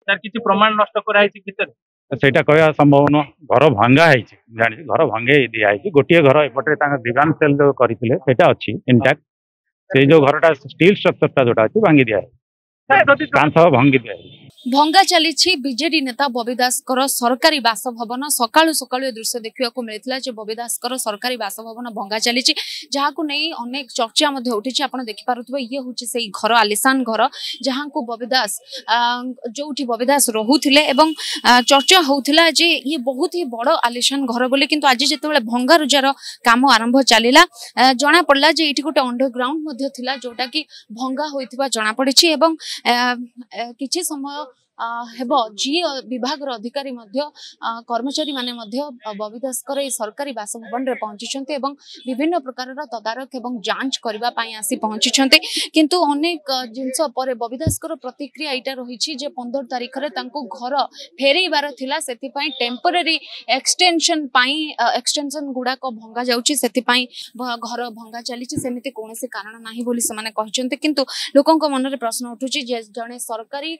तार किसी प्रमाण नष्ट कराई भितर सेटा कहवा संभव न घर भंगा है जानी घर भंगे दिखाई गोटे घर एपटे दिवान सेल जो करते अच्छी इंटाक्ट से जो घरटा स्टील स्ट्रक्चरटा जोटा अच्छी भांगी दिखाई कांथ भांगी दिखाई भंगा चली बीजेडी नेता बबी दास सरकारी बासभवन सकाळु सकाळु दृश्य देखा मिलता जो बबी दास सरकारी बासभवन भंगा चली जहाँ को नहीं अनेक चर्चा उठी आप देखिपे ये हूँ से घर आलिशान घर जहाँ को बबी दास जो बबी दास रोते चर्चा होता जे ये बहुत ही बड़ आलिशान घर बोले किंतु आज जिते भंगा रुजार काम आरंभ चलला जना पड़ा जे ये गोटे अंडरग्राउंड जोटा कि भंगा होता जना पड़ी किछि समय जी विभाग अधिकारी कर्मचारी माने बबी दास सरकारी बासभवन में पहुंची विभिन्न प्रकार तदारख और जांच करने आसी पहुंची किंतु अनेक जिनस पर बबी दास प्रतिक्रिया यहाँ रही 15 तारिख में घर फेरबार से टेम्पररी एक्सटेंशन गुड़ाक भंगा जाऊँगी घर भंगा चली सेमती कौन कारण ना बोली से किंतु लोकों मन में प्रश्न उठुची जड़े सरकारी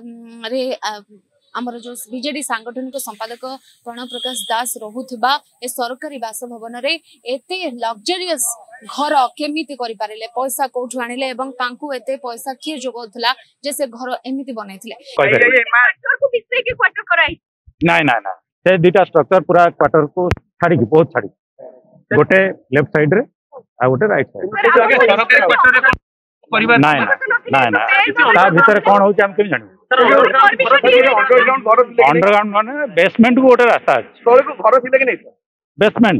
आमर जो बीजेडी सांगठनिक संपादक प्रणव प्रकाश दास रोहुथिबा ए सरकारी बासभवन रे एते लग्जरियस घर केमिति करि पारिले पैसा कोठु आनिले एवं तांकु एते पैसा किए जोगौथला जे से घर एमिति बनैथिले को बिस्ते के क्वार्टर कराई नाही नाही नाही से दुटा स्ट्रक्चर पूरा क्वार्टर को छाड़ी बहुत छाड़ी गोटे लेफ्ट साइड रे आ गोटे राइट साइड नहीं भीतर कौन हो अंडरग्राउंड माने बेसमेंट को गोटे रास्ता घर थिले कि नहीं बेसमेंट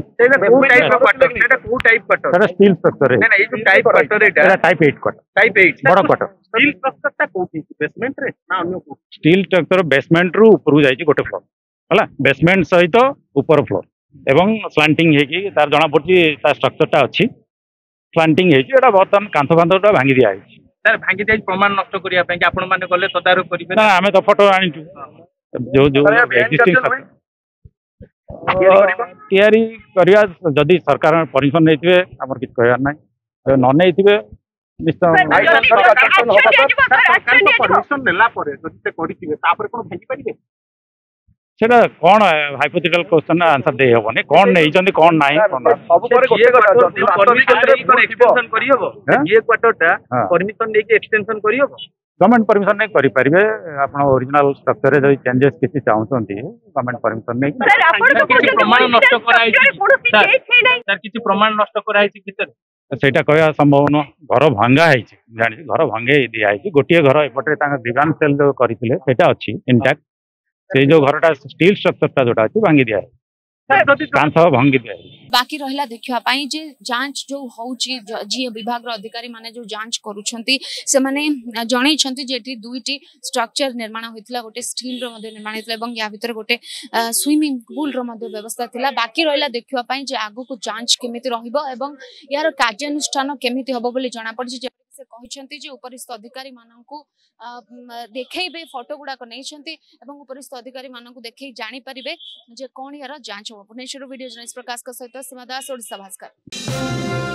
स्टील स्ट्रक्चर टाइप 8 बड़ क्वार्टर स्टील स्ट्रक्चर कोठी बेसमेंट रे ना अन्य को स्टील स्ट्रक्चर बेसमेंट रु ऊपर जाई गोटे फ्लोर हला बेसमेंट सहित ऊपर फ्लोर एवं स्लांटिंग है कि तार जना पड़ची ता स्ट्रक्चरटा अच्छी प्लांटिंग है एटा बर्तमान कांथ बांधटा भांगी दिया है सर भांगी दिया प्रमाण नष्ट करिया पे कि आपण माने गले तदारख करिवे ना हमें तो फोटो आनिचु जो एक्जिस्टिंग तैयारी करिया जदी सरकार परमिशन नैथिबे हमर किछ कहयार नै न नैथिबे परमिशन नेला परे जदी से करिथिबे तापर कोन भांगी परिबे सेटा कौन हाइपोथेटिकल क्वेश्चन आंसर दे हेबनी कौन नै जंदी कौन नाही सब पर ये एक्सटेंशन करी हबो ये क्वार्टरटा परमिशन लेके एक्सटेंशन करी हबो गवर्नमेंट परमिशन नहीं करि परिबे आपण ओरिजिनल स्ट्रक्चर रे जदी चेंजेस किछि चाहउछंती गवर्नमेंट परमिशन नहीं सर आपण किछि प्रमाण नष्ट कराई सर किछि प्रमाण नष्ट कराई भीतर सेटा कहवा संभव न घर भंगा है जानी घर भंगे दिखाई गोटे घर एपटे दिवान सेल जो करते अच्छी इंटाक्ट से जो घरटा स्टील स्ट्रक्चरटा जोटा अच्छी भांगी दिखाई कांथ भांगी दिखाई बाकी रहिला देखिया पाई जे जांच जो होउची जी विभाग रो अधिकारी माने जो जांच करूछंती से माने जणै छंती जेठी दुईटी स्ट्रक्चर निर्माण होइतला गोटे स्टील रो मध्ये निर्माण होइतला एवं या भीतर गोटे स्विमिंग पूल रो मध्ये व्यवस्था थिला बाकी रहिला देखिया पाई जे आगु को जांच केमिति रहिबो एवं यार कार्यानुष्ठान केमिति हबो बोली जणा पड़छि जे से कहिसंती जे उपरिस्थ अधिकारी माननकु देखैबे फोटो गुडाक नैछंती एवं उपरिस्थ अधिकारी माननकु देखै जानि परिबे जे कोन यार जांच हो भुवनेश्वर वीडियो जर्नलिस्ट प्रकाश का सहित सीमा दास ओडिशा भास्कर।